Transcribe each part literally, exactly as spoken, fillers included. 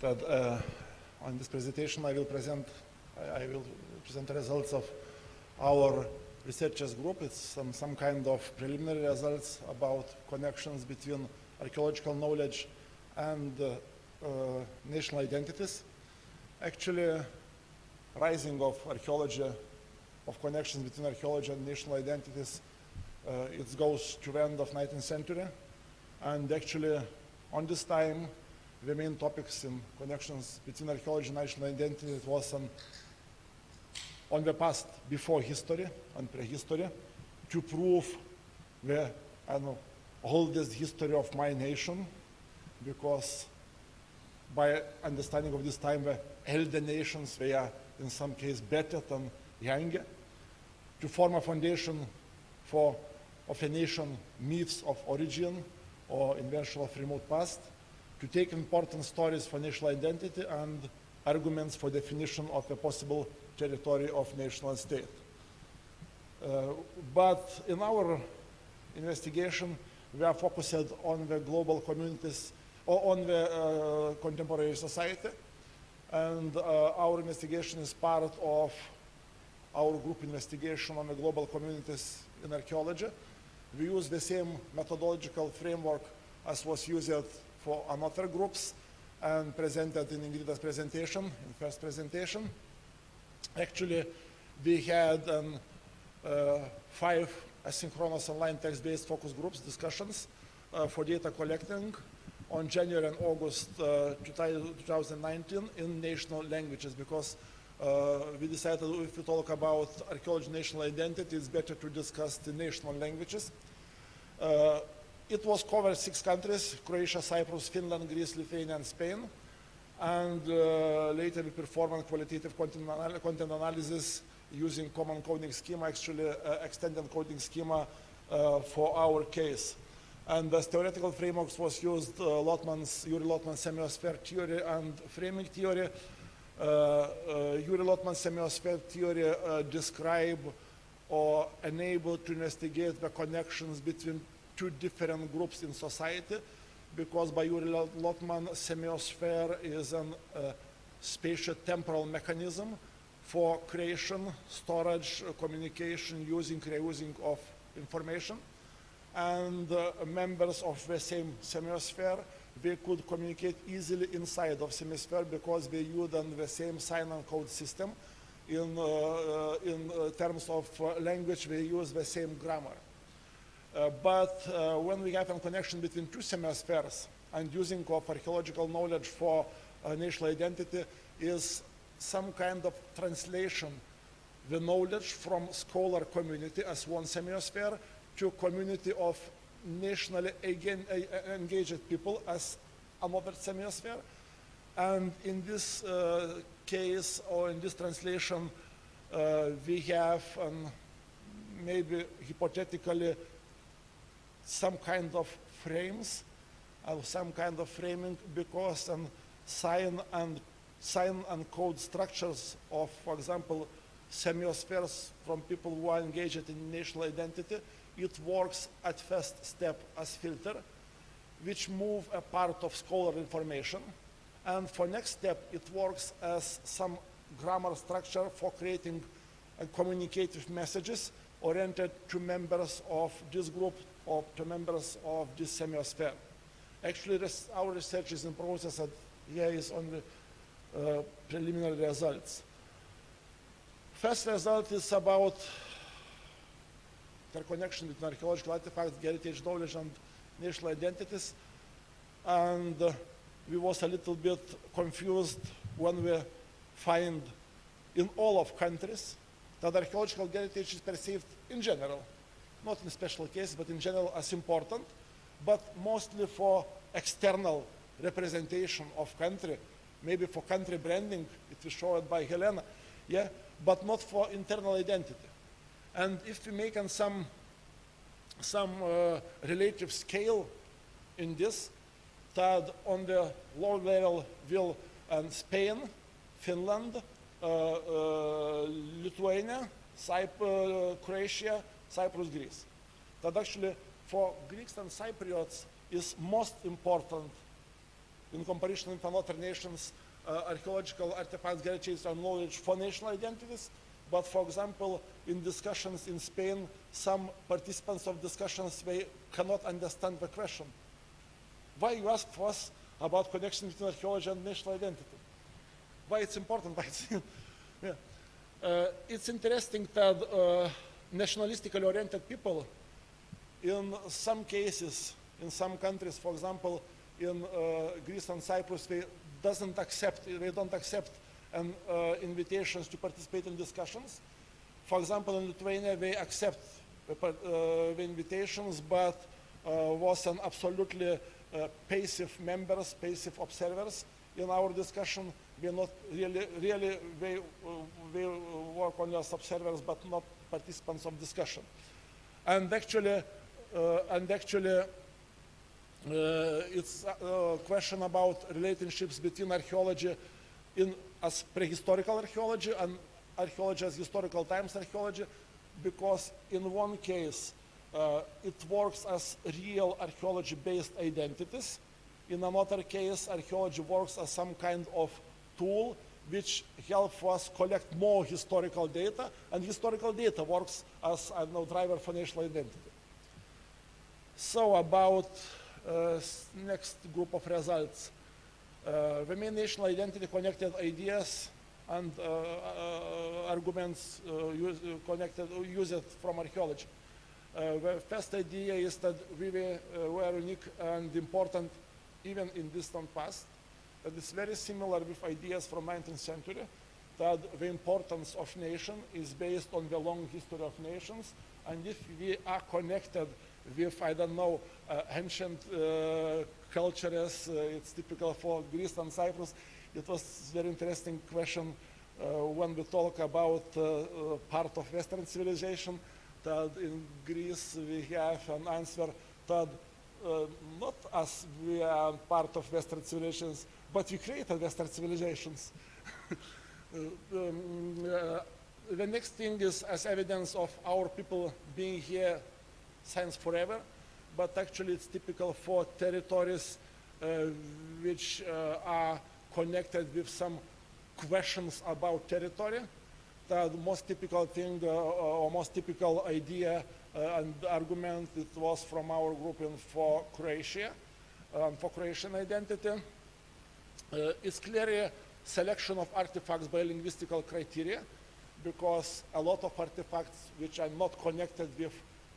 that uh, on this presentation I will present I, I will present the results of our researchers group. It's some, some kind of preliminary results about connections between archaeological knowledge and uh, uh, national identities. Actually, rising of archaeology, of connections between archaeology and national identities, uh, it goes to the end of nineteenth century. And actually, on this time, the main topics in connections between archaeology and national identity it was on, on the past before history, on prehistory, to prove the I don't know, oldest history of my nation, because by understanding of this time, the elder nations, they are in some case better than younger, to form a foundation for of a nation myths of origin or invention of remote past, to take important stories for national identity and arguments for definition of a possible territory of national state. Uh, but in our investigation, we are focused on the global communities, or on the uh, contemporary society, and uh, our investigation is part of our group investigation on the global communities in archaeology. We use the same methodological framework as was used for another groups and presented in Ingrida's presentation, in first presentation. Actually, we had um, uh, five asynchronous online text-based focus groups discussions uh, for data collecting on January and August uh, two thousand nineteen in national languages, because uh, we decided if we talk about archaeology national identity, it's better to discuss the national languages. Uh, it was covered six countries: Croatia, Cyprus, Finland, Greece, Lithuania, and Spain. And uh, later we performed qualitative content, anal content analysis using common coding schema, actually uh, extended coding schema uh, for our case. And as theoretical frameworks was used uh, Lotman's, Yuri Lotman's semiosphere theory and framing theory. Uh, uh, Yuri Lotman's semiosphere theory uh, describe or enable to investigate the connections between two different groups in society, because by Yuri Lotman, semiosphere is a uh, spatio-temporal mechanism for creation, storage, uh, communication, using, reusing of information. And uh, members of the same semiosphere, they could communicate easily inside of semiosphere because they use the same sign and code system. In, uh, uh, in uh, terms of uh, language, they use the same grammar. Uh, but uh, when we have a connection between two semiospheres and using of archaeological knowledge for uh, national identity is some kind of translation, the knowledge from scholar community as one semiosphere to community of nationally again, uh, engaged people as another semiosphere. And in this uh, case, or in this translation, uh, we have um, maybe hypothetically some kind of frames, or some kind of framing, because um, sign and sign and code structures of, for example, semiospheres from people who are engaged in national identity, it works at first step as filter, which move a part of scholar information. And for next step, it works as some grammar structure for creating uh, communicative messages oriented to members of this group or to members of this semiosphere. Actually, res our research is in process, and here is only uh, preliminary results. First result is about interconnection between archaeological artifacts, heritage knowledge, and national identities. And uh, we was a little bit confused when we find in all of countries that archaeological heritage is perceived in general, not in special cases, but in general as important, but mostly for external representation of country, maybe for country branding, it was shown by Helena, yeah, but not for internal identity. And if we make an some, some uh, relative scale in this, that on the low level will um, Spain, Finland, uh, uh, Lithuania, Cyprus, uh, Croatia, Cyprus, Greece. That actually for Greeks and Cypriots is most important in comparison with other nations, uh, archaeological artifacts guarantee our knowledge for national identities. But for example, in discussions in Spain, some participants of discussions, they cannot understand the question. Why you ask for us about connection between archaeology and national identity? Why it's important? Why it's, yeah. uh, it's interesting that uh, nationalistically oriented people, in some cases, in some countries, for example, in uh, Greece and Cyprus, they doesn't accept, they don't accept an uh, invitations to participate in discussions. For example, in Lithuania, they accept the, uh, the invitations, but uh, was an absolutely uh, passive members, passive observers in our discussion. We're not really, really, they, uh, they work only as observers, but not participants of discussion. And actually, uh, and actually, uh, it's a question about relationships between archaeology in as prehistorical archaeology and archaeology as historical times archaeology, because in one case uh, it works as real archaeology-based identities. In another case, archaeology works as some kind of tool which helps us collect more historical data, and historical data works as, I don't know, driver for national identity. So about uh, next group of results. Uh, the main national identity connected ideas and uh, uh, arguments uh, use, uh, connected, uh, used from archaeology. Uh, the first idea is that we were, uh, were unique and important even in distant past. That it's very similar with ideas from nineteenth century, that the importance of nation is based on the long history of nations, and if we are connected with, I don't know, uh, ancient uh, cultures, uh, it's typical for Greece and Cyprus. It was a very interesting question uh, when we talk about uh, uh, part of Western civilization, that in Greece we have an answer that uh, not as we are part of Western civilizations, but we created Western civilizations. uh, um, uh, the next thing is as evidence of our people being here since forever, but actually it's typical for territories uh, which uh, are connected with some questions about territory. The most typical thing uh, or most typical idea uh, and argument, it was from our group in for Croatia, um, for Croatian identity. Uh, it's clearly selection of artifacts by linguistical criteria, because a lot of artifacts which are not connected with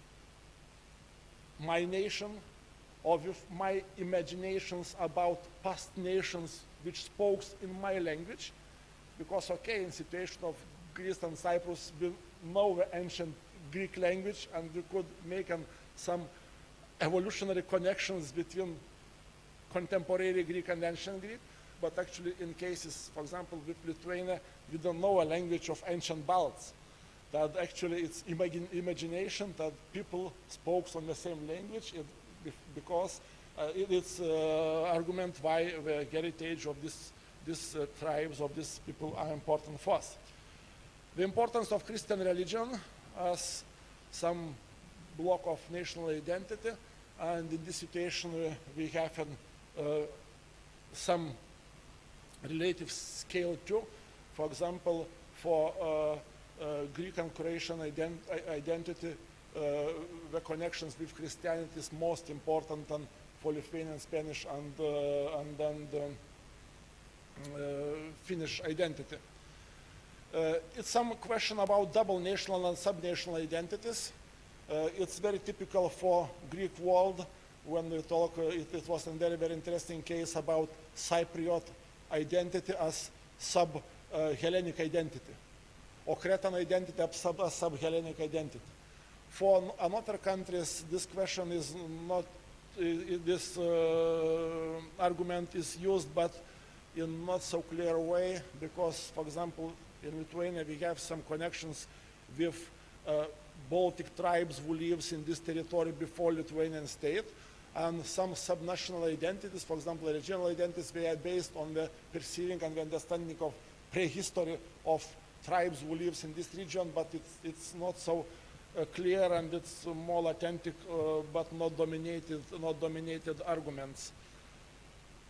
my nation or with my imaginations about past nations which spoke in my language, because okay, in situation of Greece and Cyprus, we know the ancient Greek language and we could make an, some evolutionary connections between contemporary Greek and ancient Greek, but actually in cases, for example, with Lithuania, we don't know a language of ancient Balts. That actually it's imagine, imagination that people spoke on the same language, it, because uh, it, it's uh, argument why the heritage of this, these uh, tribes of these people are important for us. The importance of Christian religion as some block of national identity, and in this situation uh, we have an, uh, some relative scale too. For example, for uh, Uh, Greek and Croatian ident identity, uh, the connections with Christianity is most important than for Lithuanian, Spanish, and uh, and then the uh, Finnish identity. Uh, it's some question about double national and subnational identities. Uh, it's very typical for Greek world when we talk. Uh, it, it was a very very interesting case about Cypriot identity as sub-Hellenic uh, identity, or Cretan identity as sub-Hellenic sub identity. For another countries, this question is not, uh, this uh, argument is used, but in not so clear way, because, for example, in Lithuania we have some connections with uh, Baltic tribes who lives in this territory before Lithuanian state, and some subnational identities, for example, regional identities, they are based on the perceiving and the understanding of prehistory of tribes who lives in this region, but it's, it's not so uh, clear, and it's uh, more authentic, uh, but not dominated, not dominated arguments.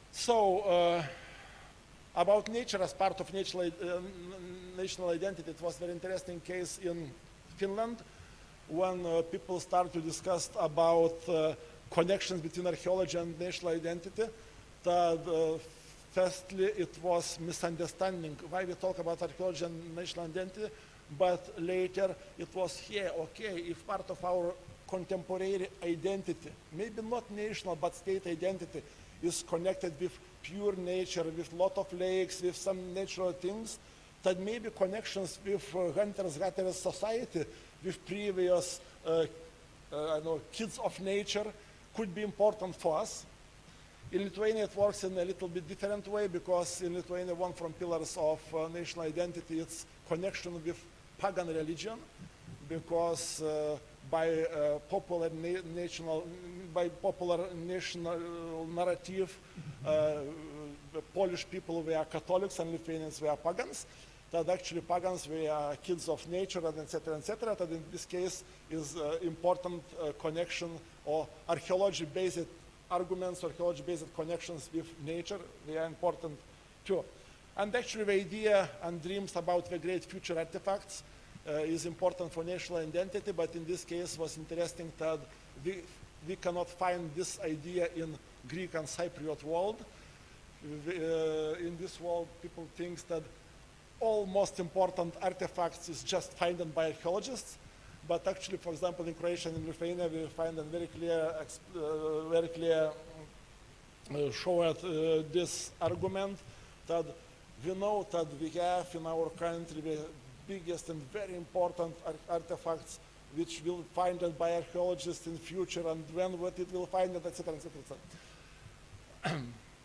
So, uh, about nature as part of national, uh, national identity, it was a very interesting case in Finland when uh, people start to discuss about uh, connections between archaeology and national identity. That, uh, firstly, it was misunderstanding why we talk about archaeology and national identity, but later it was here, okay, if part of our contemporary identity, maybe not national, but state identity, is connected with pure nature, with a lot of lakes, with some natural things, that maybe connections with uh, hunters-gatherers society, with previous uh, uh, I know, kids of nature, could be important for us. In Lithuania, it works in a little bit different way, because in Lithuania, one from pillars of uh, national identity is connection with pagan religion, because uh, by uh, popular na national, by popular national narrative, uh, the Polish people were Catholics and Lithuanians were pagans. That actually pagans were kids of nature, and et cetera, et cetera. That in this case is uh, important uh, connection or archaeology-based arguments, archaeology-based connections with nature. They are important too. And actually, the idea and dreams about the great future artifacts Uh, is important for national identity, but in this case was interesting that we, we cannot find this idea in Greek and Cypriot world. Uh, in this world, people think that all most important artifacts is just found by archaeologists, but actually, for example, in Croatia and in Lithuania, we find a very clear, uh, very clear uh, showed uh, this argument that we know that we have in our country the biggest and very important ar artifacts which will find it by archaeologists in future, and when what it will find it, et cetera, et cetera, et cetera.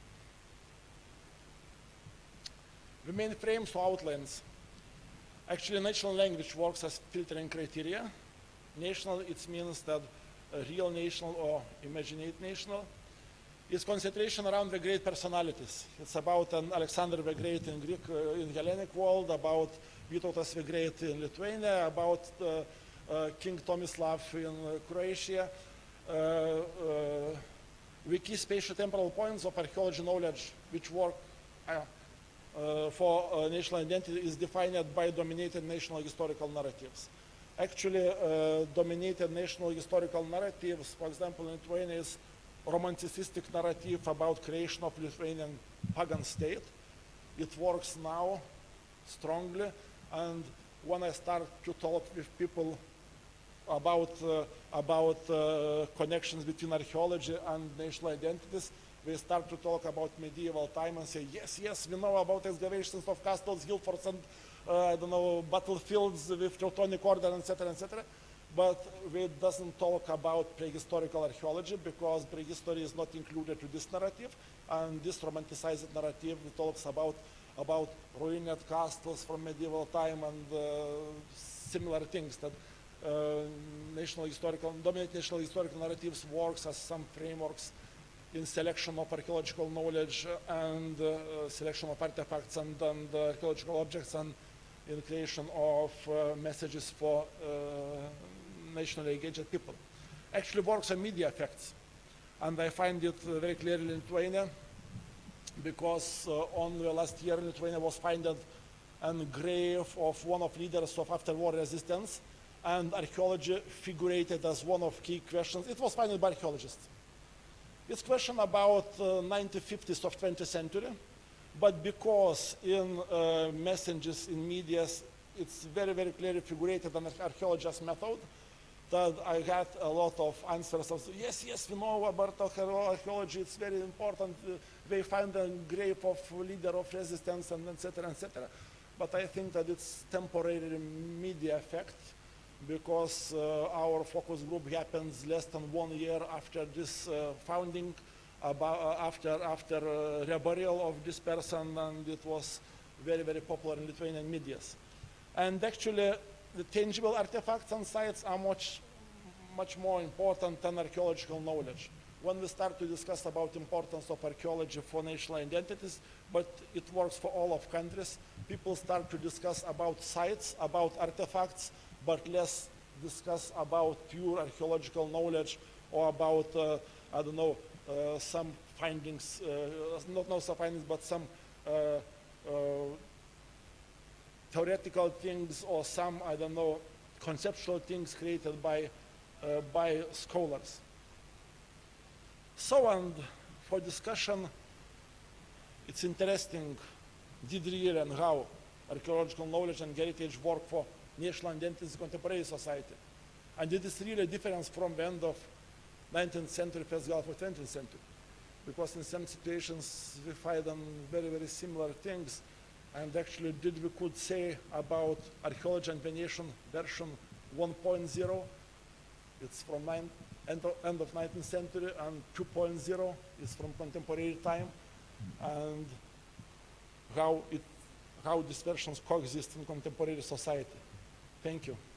The main frames for outlines. Actually, national language works as filtering criteria. National, it means that a real national or imaginate national. It's concentration around the great personalities. It's about an Alexander the Great in Greek, uh, in Hellenic world, about Vytautas the Great in Lithuania, about uh, uh, King Tomislav in uh, Croatia. Uh, uh, the key spatial temporal points of archaeology knowledge which work uh, uh, for uh, national identity is defined by dominated national historical narratives. Actually, uh, dominated national historical narratives, for example, in Lithuania is romanticistic narrative about creation of Lithuanian pagan state. It works now strongly, and when I start to talk with people about, uh, about uh, connections between archaeology and national identities, we start to talk about medieval time and say, yes, yes, we know about excavations of castles, hill forts, and uh, I don't know, battlefields with Teutonic order, et cetera, et cetera. But we doesn't talk about prehistorical archaeology, because prehistory is not included to this narrative, and this romanticized narrative talks about about ruined castles from medieval time and uh, similar things. That uh, national historical, dominant national historical narratives works as some frameworks in selection of archaeological knowledge and uh, selection of artifacts and, and uh, archaeological objects, and in creation of uh, messages for uh, nationally engaged people. Actually works on media effects, and I find it uh, very clearly in Lithuania, because uh, only last year in Lithuania was found a grave of one of leaders of after-war resistance, and archaeology figurated as one of key questions. It was found by archaeologists. It's a question about uh, nineteen fifties of twentieth century, but because in uh, messages, in media, it's very, very clearly figurated an archaeologist's method, that I had a lot of answers of, yes, yes, we know about archaeology, it's very important, uh, they find a grave of leader of resistance, and et cetera, et cetera. But I think that it's temporary media effect, because uh, our focus group happens less than one year after this uh, founding, about, uh, after, after uh, reburial of this person, and it was very, very popular in Lithuanian medias. And actually, the tangible artifacts and sites are much, much more important than archaeological knowledge. When we start to discuss about importance of archaeology for national identities, but it works for all of countries, people start to discuss about sites, about artifacts, but less discuss about pure archaeological knowledge or about, uh, I don't know, uh, some findings, uh, not no some findings, but some uh, uh, theoretical things or some, I don't know, conceptual things created by, uh, by scholars. So, and for discussion, it's interesting, did really and how archaeological knowledge and heritage work for national identity in contemporary society. And it is really a difference from the end of nineteenth century, first half of twentieth century. Because in some situations we find them very, very similar things. And actually, did we could say about archaeology and Venetian version one point oh, it's from nine, end, of, end of nineteenth century, and two point oh is from contemporary time, and how, it, how these versions coexist in contemporary society. Thank you.